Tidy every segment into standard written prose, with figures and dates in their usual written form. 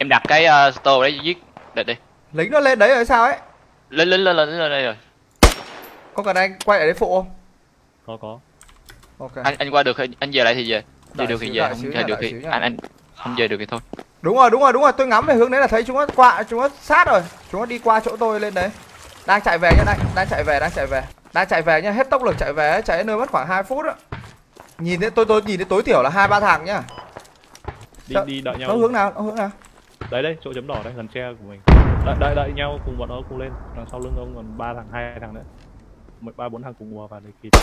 Em đặt cái store đấy giết địch đi. Lính nó lên đấy rồi sao ấy? Lên đây rồi. Có cần anh quay lại đấy phụ không? Có. Ok. Anh qua được, anh về lại thì về. Đi được thì về, không về được thì anh không về được thì thôi. Đúng rồi, tôi ngắm về hướng đấy là thấy chúng nó sát rồi. Chúng nó đi qua chỗ tôi lên đấy. Đang chạy về nhá, đang chạy về nhá, hết tốc lực chạy về, chạy đến nơi mất khoảng 2 phút á. Nhìn thấy tôi nhìn thấy tối thiểu là 2-3 thằng nhá. Đi đợi nhau. Nó hướng nào? Đấy, chỗ chấm đỏ đây, gần tre của mình. Đợi nhau cùng bọn nó cùng lên. Đằng sau lưng ông còn 3 thằng, 2 thằng nữa. 3-4 thằng cùng ùa vào để kịp.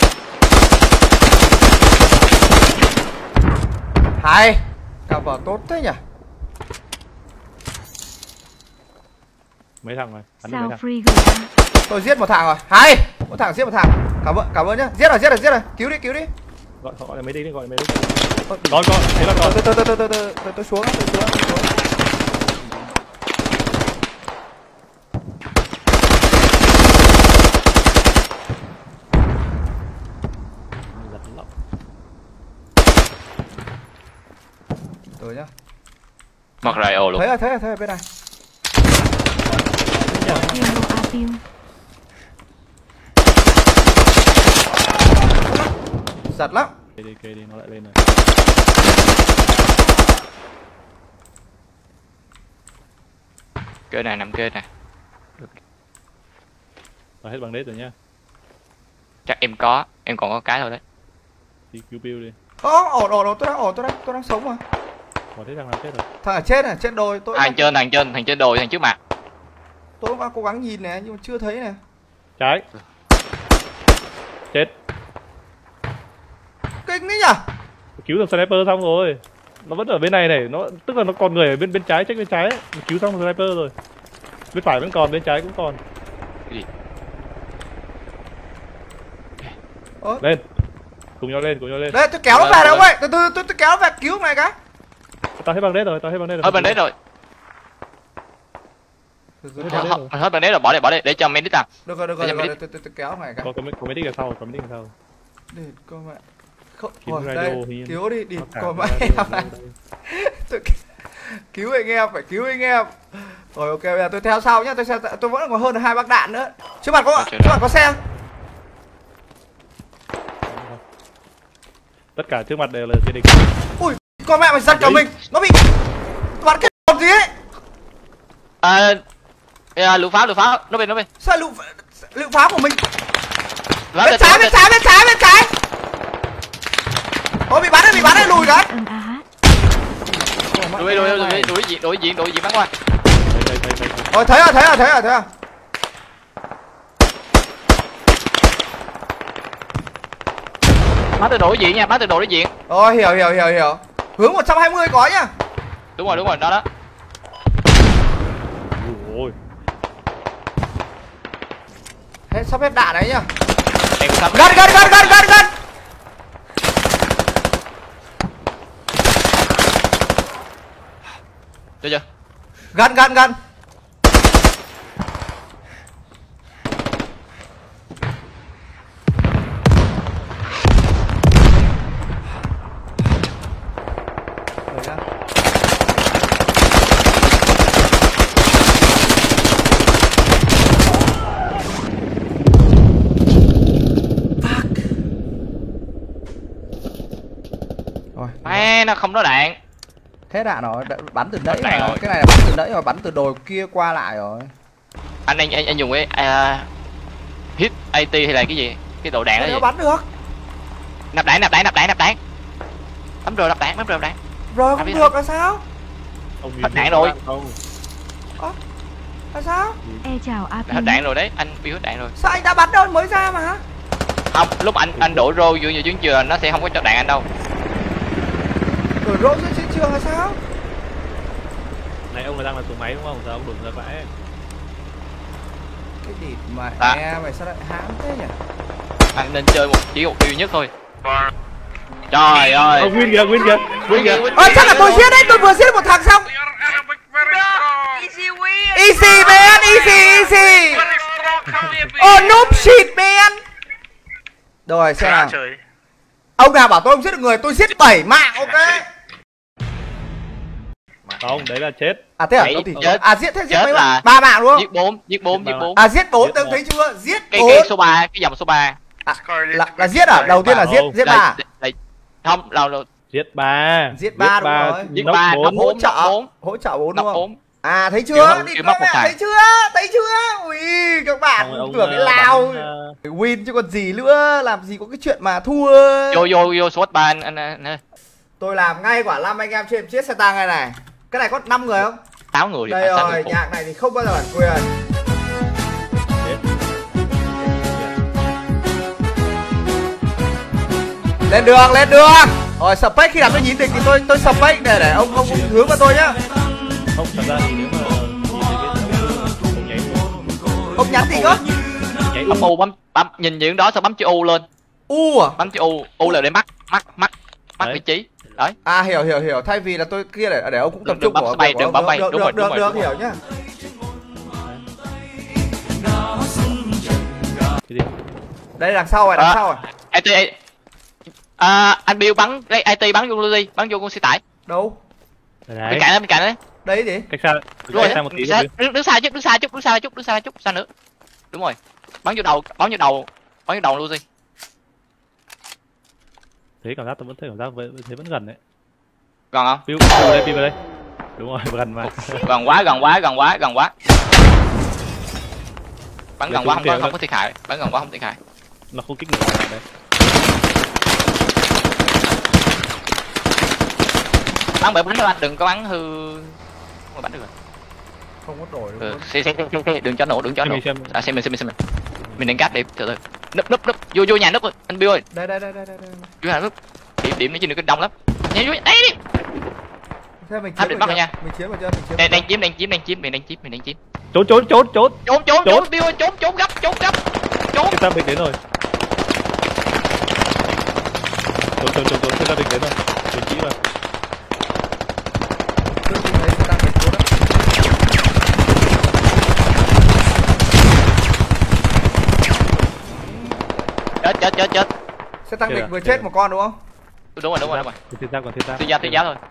Hay. Cover tốt thế nhỉ? Mấy thằng rồi? Sao free gửi. Tôi giết một thằng rồi. Hay. Một thằng giết một thằng. Cảm ơn nhá. Giết rồi. Cứu đi. Gọi là mấy đi. Còn, thế là còn. Tôi xuống. Tôi nhá. Mặc rài ồ luôn. Thấy rồi bên này. Giật lắm. Kê đi, nó lại lên rồi. Kê này, nằm kê này. Hết bằng đết rồi nhá. Chắc em còn có cái thôi đấy. Đi cứu build đi. Ổn, tôi đang sống mà. Bỏ thế thằng nào chết rồi. Thằng ở trên này, trên đồi tôi. Thằng trên đồi, thằng trước mặt. Tôi cũng đang cố gắng nhìn nè nhưng mà chưa thấy nè. Trái. Chết. Kinh đấy nhỉ? Cứu thằng sniper xong rồi. Nó vẫn ở bên này này, tức là nó còn người ở bên trái, check bên trái ấy. Cứu xong thằng sniper rồi. Bên phải vẫn còn, bên trái cũng còn. Cái gì? Lên. Cùng nhau lên. Đây tôi kéo nó về đâu vậy? Từ tôi kéo nó về cứu mày cái. Tao hết bằng đết rồi. Hết bằng đết rồi. Hết bằng đết rồi, bỏ đi để cho mấy đít nào. Được rồi, tôi kéo mày cái. Có mấy đích đằng sau, Để con mẹ. Không, đây, cứu đi, con mẹ này. Cứu anh em, phải cứu anh em. Rồi ok, bây giờ tôi theo sau nhá, tôi vẫn còn hơn 2 bác đạn nữa. Trước mặt có xe. Tất cả trước mặt đều là kẻ địch. Ui, con mẹ mày giật cả mình. Nó bị bắn cái gì ấy. Lựu pháo, nó bên. Sao lựu pháo của mình? Bên trái. Ôi bị bắn đấy, lùi cái. Đối diện bắn qua. Rồi thấy rồi. Bắn từ đối diện nha, đối diện. Rồi hiểu. Hướng 120 có nhá. Đúng rồi, đó. Ôi. Sắp hết đạn đấy nhá. Em sắp. Gần. Được chưa? Gần. Nó không có đạn. Hết đạn rồi, bắn từ nãy rồi. Cái này là bắn từ nãy rồi, bắn từ đồi kia qua lại rồi. Anh dùng cái hit AT hay là cái gì? Cái độ đạn đó gì? Nó bắn được. Nạp đạn. Bấm rồi nạp đạn. Rồi không được là sao? Hết đạn rồi. Là sao? Chào Hết đạn rồi đấy, anh bị hết đạn rồi. Sao anh đã bắn đâu mới ra mà? Không, lúc anh đổ rô vô như chuyến trường nó sẽ không có cho đạn anh đâu. Đổ rô dưới chiến trường là sao? Này ông là đang là số máy đúng không? Sao ông đổ ra vãi? Cái địt mà mày sao lại hãm thế nhỉ? Anh nên chơi chỉ một duy nhất thôi. Trời ơi. Nguyên kìa. Chắc là tôi giết đấy, tôi vừa giết một thằng xong. Easy man, easy. Oh noob shit man. Rồi xem nào. Ông nào bảo tôi không giết được người, tôi giết 7 mạng, ok. Không, đấy là chết. À thế à? Đấy, Thì chết. à giết thế giết Chết mấy là bạn? 3 mạng đúng không? giết bốn. À giết 4 Giết từng một. thấy chưa? Giết Cái 4. số 3, cái dòng số 3. Là giết à? Đầu tiên là giết Không. 3. Không, đâu Giết 3. Giết 3 đúng rồi. Giết Nóc 3, 4. Hỗ trợ nóc 4. 4 Nóc đúng không? 4. À thấy Kiểu chưa? không- Đi kiểu con mắc một mẹ thằng. thấy chưa? Thấy chưa? Ui các bạn tưởng cái lao win chứ còn gì nữa, làm gì có cái chuyện mà thua. Vô SWAT 3 anh ơi. Tôi làm ngay quả 5 anh em trên chiếc xe tăng này. Cái này có 5 người không? 6 người thì Đây phải sao rồi, được. nhạc này thì không bao giờ bản quyền. Lên đường. Rồi spec khi nào tôi nhìn địch thì tôi spec để ông hướng vào tôi nhá. Không, thật ra thì nếu mà nhìn thấy cái không nhảy xuống. Ông nhắn gì cơ? Nhảy Bấm U bấm nhìn những đó xong bấm chữ U lên. U à? Bấm chữ U là để mắc Đấy. vị trí. Đấy. À hiểu. Thay vì là tôi kia để ông cũng tập Đừng trung bấm của bay, đừng bấm bay. Đúng rồi, đúng rồi. hiểu nhá. Thì đi. Đây đằng sau rồi. IT anh Bill bắn đây, IT bắn vô Lucy, bắn vô con xe tải. Đâu? Đấy. Bên cạnh đấy. Đấy gì? Cách xa, Đúng cách xa rồi. một tí. Đứng xa chút, xa nữa. Đúng rồi. Bắn vô đầu Lucy. Thế cảm giác tôi vẫn thấy cảm giác thế vẫn gần đấy. Còn không? Piu vào đây. Đúng rồi, gần mà. Gần quá. Bắn gần quá không có thiệt hại. Nó không kích nổi vào đây. Bắn bởi bắn thôi anh, đừng có bắn hư. Không có bắn được rồi. Không có đổi Ừ, luôn. xe, đừng cho nổ. Xem. À xem mình. Mình đánh cáp đi, từ. Núp. Vô nhà núp rồi, anh Bill ơi. Đây. Vô nhà núp. Điểm nó trên đường đông lắm. Nhanh vô. Đây đi. Thế mình Tháp chiếm định bắt rồi rồi nha. Mình chiếm. Đang chiếm, mình đang chiếm. Trốn. Trốn, Bill ơi, trốn gấp. Cái ta bình đến rồi. Trốn, cái ta bình đến rồi. Trốn kỹ vào. Tôi nhìn thấy xe tăng mình trốn đó. Chết. Xe tăng Kìa, mình vừa kìa. chết một con đúng không? Đúng rồi. Thiên gia còn thiên gia. Tư giá thôi.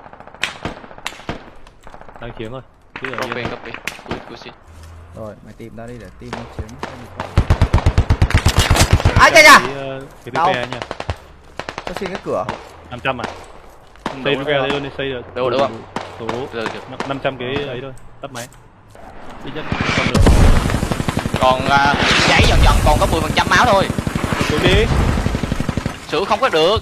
Đang chiếm rồi. Chứ ở Copy. yên. Good shit. Rồi, mày tìm ra đi để team nó chiếm. Ai chà. Cái Đâu? TP nha. Tôi xin cái cửa. 500 à? Xây TP đây luôn đi, xây được. Được không? Số Được. 500 cái ấy thôi, tắt máy. Ít nhất còn được. Còn cháy dần còn có 10% máu thôi. Xuống đi. Sửa không có được.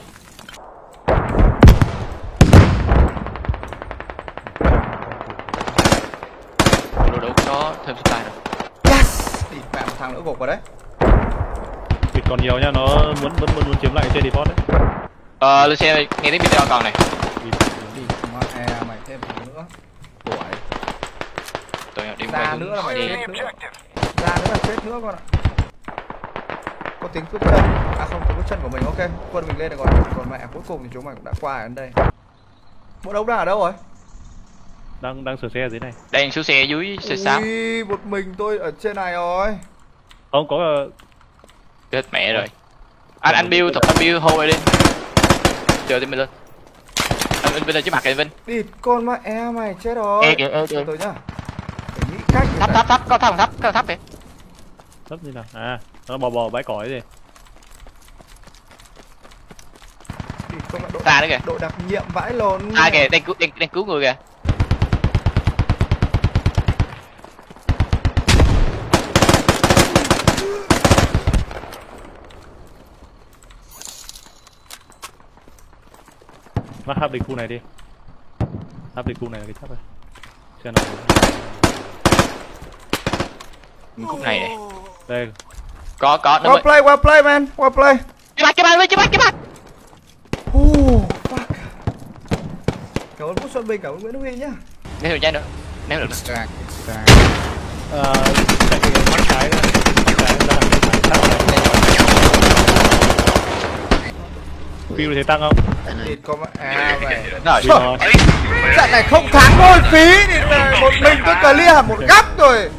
Đủ có thêm supply rồi. Yes. Đi mẹ một thằng nữa gục vào đấy. Vịt còn nhiều nha, nó muốn chiếm lại trên default đấy. Lucia nghe tiếng video còn này. Vịt. Đi mà mày thêm thằng nữa. Tuổi. Tụi nó điểm Ra quay nữa là mày đi. chết nữa. Ra nữa là chết nữa con ạ. Có tiếng bước chân. À không, tiếng bước chân của mình ok. Quân mình lên được rồi. Còn mẹ cuối cùng thì chúng mày cũng đã qua ở đây. Bộ đấu đang ở đâu rồi? Đang sửa xe ở dưới này. Đang xuống xe dưới xe 6. Ui, một mình tôi ở trên này rồi. Không có Chết mẹ rồi. Anh Bill hold đi. Chờ thêm mình lên. Anh Vinh lên trước mặt kìa Vinh. Địt con mẹ mày chết rồi. Kìa. Tôi nhá. Phải nghĩ cách để Thấp, có thấp kìa. thấp như nào? À, nó bò bãi cỏ gì. địt con mẹ đội. Xa nữa kìa. Đội đặc nhiệm vãi lồn. Kìa, đang cứu người kìa. Nó hấp địch khu này đi. Hấp địch khu này là cái thấp rồi. Xem nào. Khúc này này. Đây. Có nó Well play man. Well play. Cái bác. Fuck. Cảm ơn Vũ Xuân Bình, cảm ơn Nguyễn Đức Huy nhá. Nếu được trái nữa. Nếu được nữa. Chạy cái mắt trái ra. View thấy tăng không? Địt con mẹ mày. Rồi. Rồi. Trận này không thắng thôi phí thì một mình tôi clear hẳn một góc rồi.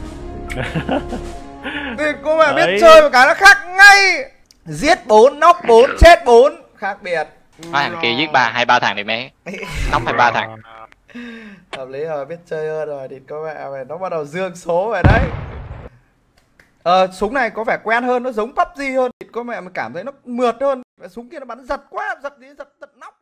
Thì cô mẹ biết Đấy. chơi một cái nó khác ngay. Giết 4, nóc 4, chết 4. Khác biệt. Thằng kia giết 2-3 thằng thì mẹ. Nóc 2-3 thằng. Hợp lý rồi, biết chơi hơn rồi. Thì có mẹ mày nó bắt đầu dương số rồi đấy. Súng này có vẻ quen hơn, nó giống PUBG hơn. Thì có mẹ mày cảm thấy nó mượt hơn. Súng kia nó bắn giật quá, giật gì giật tận nóc.